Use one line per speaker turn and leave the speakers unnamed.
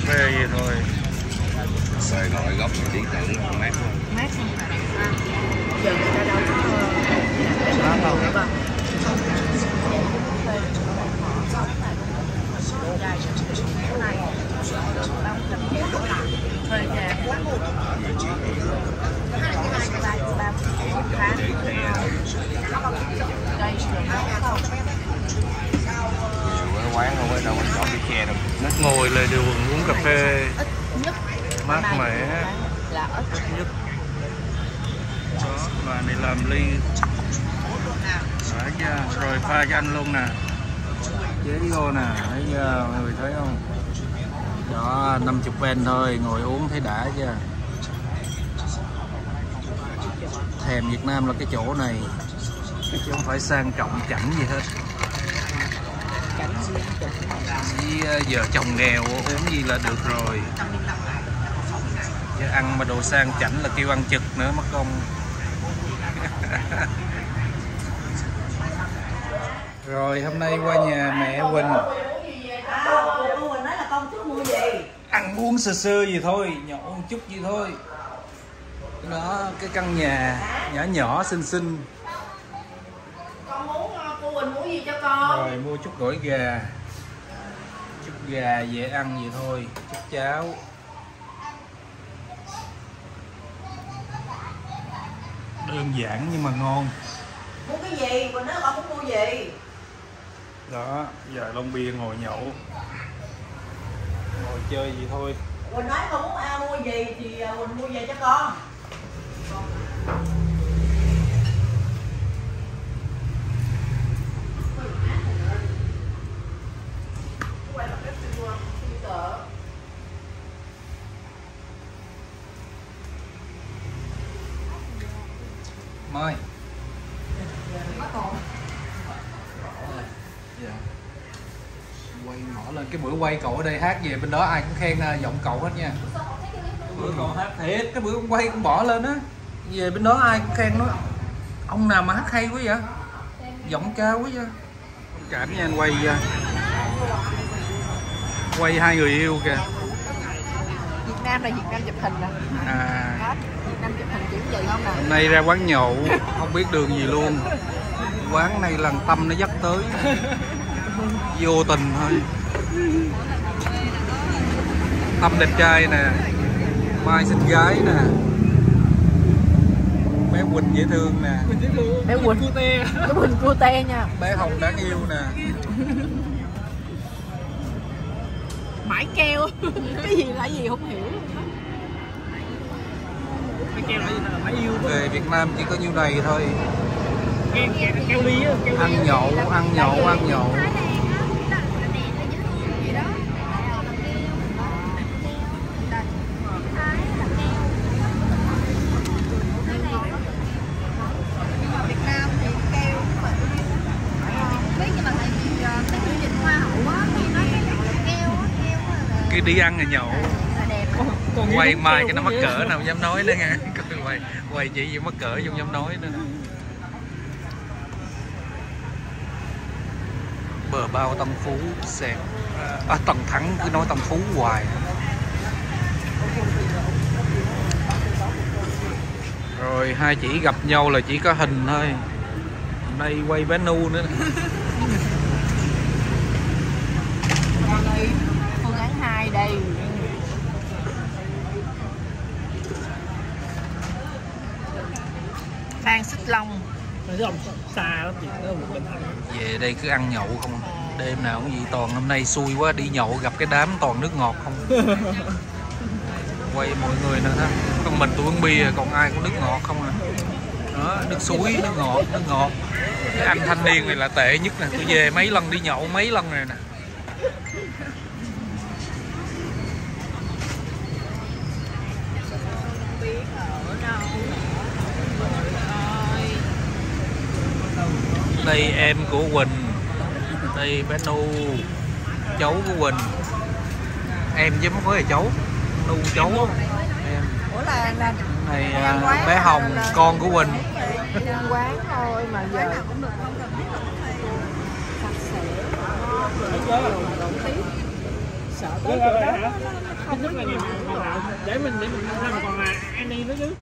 phê vậy thôi.
Sài Nội gốc điện tử mát luôn.
Mát không? Giờ người ta đâu có đâu ba. Thuê nhà
Quán không phải đâu có chọn cái che đâu.
Ngồi lề đường uống cà phê mát mẻ
là ít
nhất. Đó, và này làm ly rồi pha cho anh luôn nè, chế vô nè, thấy chưa mọi người thấy không? Đó, 50 ven thôi, ngồi uống thấy đã chưa? Thèm Việt Nam là cái chỗ này, chứ không phải sang trọng chẳng gì hết. Với vợ chồng nghèo uống gì là được rồi. Chứ ăn mà đồ sang chảnh là kêu ăn trực nữa mất công. Rồi hôm nay qua nhà mẹ Quỳnh.
cô Quỳnh nói là con thích mua gì?
Ăn uống sơ sơ gì thôi, nhậu một chút gì thôi. Đó, cái căn nhà nhỏ nhỏ xinh xinh.
Con muốn cô Quỳnh mua gì cho con?
Rồi mua chút gỏi gà. Chút gà dễ ăn vậy thôi, chút cháo. Đơn giản nhưng mà ngon.
Mua cái gì? Quỳnh nói con muốn mua gì?
Đó, giờ lon bia ngồi nhậu. Ngồi chơi vậy thôi.
Quỳnh nói con muốn mua gì thì Quỳnh mua về cho con.
Mai. Dạ. Quay mở lên cái bữa quay cậu ở đây hát về bên đó ai cũng khen giọng cậu hết nha. Cái bữa cậu hát thiệt, cái bữa ông quay cũng bỏ lên á. Về bên đó ai cũng khen nó. Ông nào mà hát hay quá vậy? Giọng cao quá vậy. Cảm nha anh quay hai người yêu kìa.
Việt Nam là Việt Nam chụp hình nè.
À.
Việt Nam chụp hình kiểu vậy không nè.
Hôm nay ra quán nhậu không biết đường gì luôn. Quán này lần Tâm nó dắt tới. Vô tình thôi. Tâm đẹp trai nè, Mai xinh gái nè, bé Quỳnh dễ thương nè,
bé Quỳnh cute nha,
bé Hồng đáng yêu nè.
mãi keo cái gì là gì không hiểu.
Mãi keo là gì? Mãi yêu.
Về Việt Nam chỉ có nhiêu này thôi.
Keo ly á,
Ăn nhậu. Cái đi ăn là nhậu. Quay mai cái nó mắc cỡ nào dám nói nữa nha. Quay chị gì mắc cỡ không dám nói nữa. Bờ bao Tân Phú xẹt Tân Thắng, cứ nói Tân Phú hoài. Rồi hai chị gặp nhau là chỉ có hình thôi. Hôm nay quay bé Nu nữa.
Phương án 2 đây. Phan Xích Long.
Cái lòng xa lắm chị, đó một mình ăn.
Về đây cứ ăn nhậu không. Đêm nào cũng vậy, toàn hôm nay xui quá đi nhậu gặp cái đám toàn nước ngọt không. Quay mọi người nữa ha. Còn mình tôi uống bia, còn ai có nước ngọt không à. Đó, nước suối, nước ngọt. Cái anh thanh niên này là tệ nhất nè. Tôi về mấy lần đi nhậu mấy lần rồi nè. Đây em của Quỳnh, đây bé Nu, cháu của Quỳnh. Em chứ không phải là cháu, Nu cháu em.
Ủa là
Này bé Hồng con của Quỳnh.
quán thôi mà giờ sợ tới chỗ đó nó không
Rất là nhiều để mình ra một phần là Annie nữa chứ.